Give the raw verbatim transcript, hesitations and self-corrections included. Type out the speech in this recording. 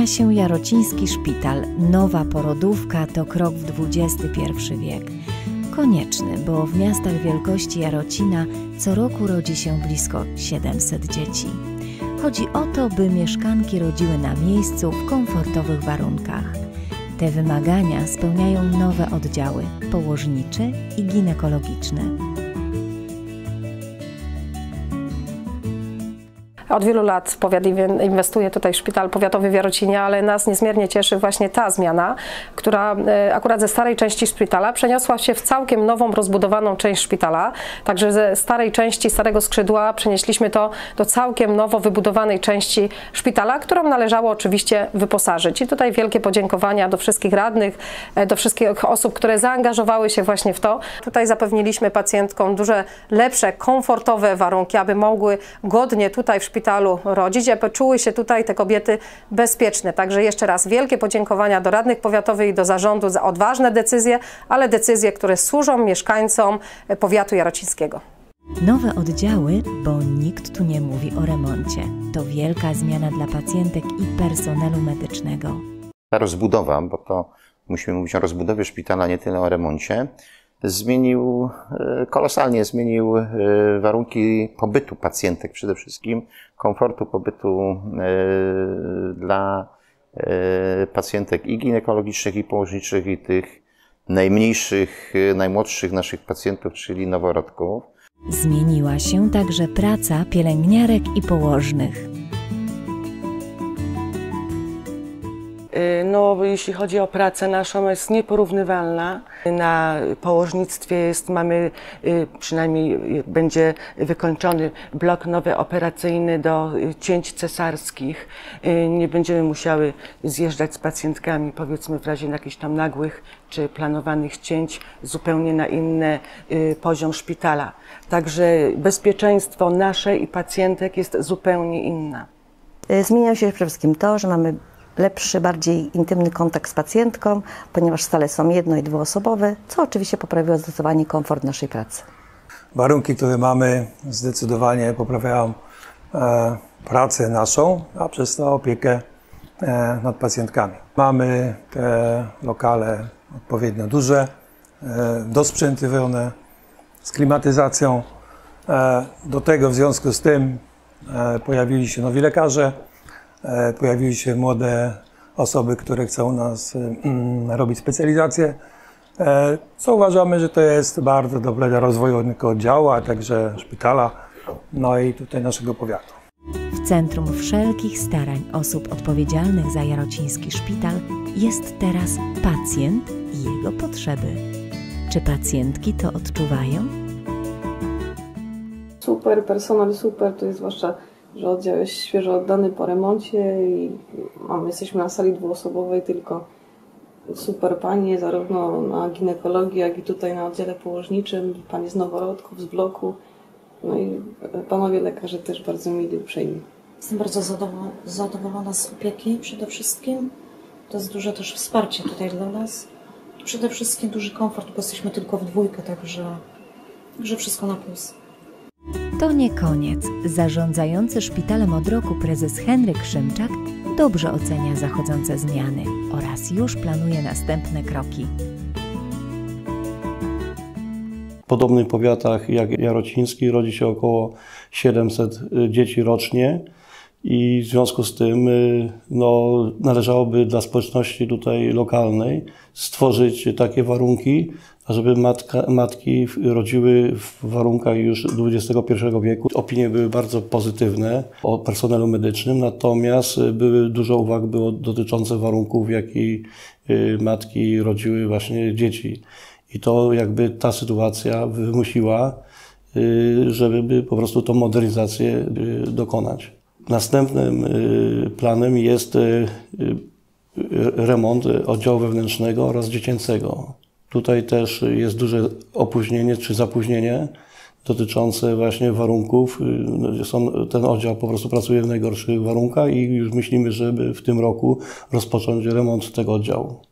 się Jarociński Szpital. Nowa porodówka to krok w dwudziesty pierwszy wiek. Konieczny, bo w miastach wielkości Jarocina co roku rodzi się blisko siedemset dzieci. Chodzi o to, by mieszkanki rodziły na miejscu w komfortowych warunkach. Te wymagania spełniają nowe oddziały położnicze i ginekologiczne. Od wielu lat powiat inwestuje tutaj w szpital powiatowy w Jarocinie, ale nas niezmiernie cieszy właśnie ta zmiana, która akurat ze starej części szpitala przeniosła się w całkiem nową, rozbudowaną część szpitala. Także ze starej części, starego skrzydła przenieśliśmy to do całkiem nowo wybudowanej części szpitala, którą należało oczywiście wyposażyć. I tutaj wielkie podziękowania do wszystkich radnych, do wszystkich osób, które zaangażowały się właśnie w to. Tutaj zapewniliśmy pacjentkom duże, lepsze, komfortowe warunki, aby mogły godnie tutaj w szpitalu rodzić, aby czuły się tutaj te kobiety bezpieczne. Także jeszcze raz wielkie podziękowania do radnych powiatowych i do zarządu za odważne decyzje, ale decyzje, które służą mieszkańcom powiatu jarocińskiego. Nowe oddziały, bo nikt tu nie mówi o remoncie. To wielka zmiana dla pacjentek i personelu medycznego. Ta rozbudowa, bo to musimy mówić o rozbudowie szpitala, nie tyle o remoncie, zmienił, kolosalnie zmienił warunki pobytu pacjentek, przede wszystkim komfortu pobytu dla pacjentek i ginekologicznych, i położniczych, i tych najmniejszych, najmłodszych naszych pacjentów, czyli noworodków. Zmieniła się także praca pielęgniarek i położnych. No, jeśli chodzi o pracę naszą, jest nieporównywalna. Na położnictwie jest, mamy, przynajmniej będzie wykończony blok nowy operacyjny do cięć cesarskich. Nie będziemy musiały zjeżdżać z pacjentkami, powiedzmy w razie jakichś tam nagłych czy planowanych cięć zupełnie na inny poziom szpitala. Także bezpieczeństwo nasze i pacjentek jest zupełnie inne. Zmienia się przede wszystkim to, że mamy lepszy, bardziej intymny kontakt z pacjentką, ponieważ sale są jedno- i dwuosobowe, co oczywiście poprawiło zdecydowanie komfort naszej pracy. Warunki, które mamy, zdecydowanie poprawiają e, pracę naszą, a przez to opiekę e, nad pacjentkami. Mamy te lokale odpowiednio duże, e, dosprzętowione, z klimatyzacją. E, do tego w związku z tym e, pojawili się nowi lekarze, pojawiły się młode osoby, które chcą u nas robić specjalizację, co uważamy, że to jest bardzo dobre dla rozwoju tylko oddziału, a także szpitala, no i tutaj naszego powiatu. W centrum wszelkich starań osób odpowiedzialnych za Jarociński Szpital jest teraz pacjent i jego potrzeby. Czy pacjentki to odczuwają? Super, personel super, to jest zwłaszcza, że oddział jest świeżo oddany po remoncie i mamy, jesteśmy na sali dwuosobowej, tylko super panie, zarówno na ginekologii, jak i tutaj na oddziale położniczym, panie z noworodków, z bloku, no i panowie lekarze też bardzo mili, uprzejmi. Jestem bardzo zadowolona z opieki przede wszystkim. To jest duże też wsparcie tutaj dla nas. Przede wszystkim duży komfort, bo jesteśmy tylko w dwójkę, także, także wszystko na plus. To nie koniec. Zarządzający szpitalem od roku prezes Henryk Szymczak dobrze ocenia zachodzące zmiany oraz już planuje następne kroki. W podobnych powiatach jak Jarociński rodzi się około siedemset dzieci rocznie i w związku z tym no, należałoby dla społeczności tutaj lokalnej stworzyć takie warunki, żeby matka, matki rodziły w warunkach już dwudziestego pierwszego wieku. Opinie były bardzo pozytywne o personelu medycznym, natomiast były dużo uwag było dotyczące warunków, w jakich matki rodziły właśnie dzieci. I to jakby ta sytuacja wymusiła, żeby po prostu tą modernizację dokonać. Następnym planem jest remont oddziału wewnętrznego oraz dziecięcego. Tutaj też jest duże opóźnienie czy zapóźnienie dotyczące właśnie warunków. Ten oddział po prostu pracuje w najgorszych warunkach i już myślimy, żeby w tym roku rozpocząć remont tego oddziału.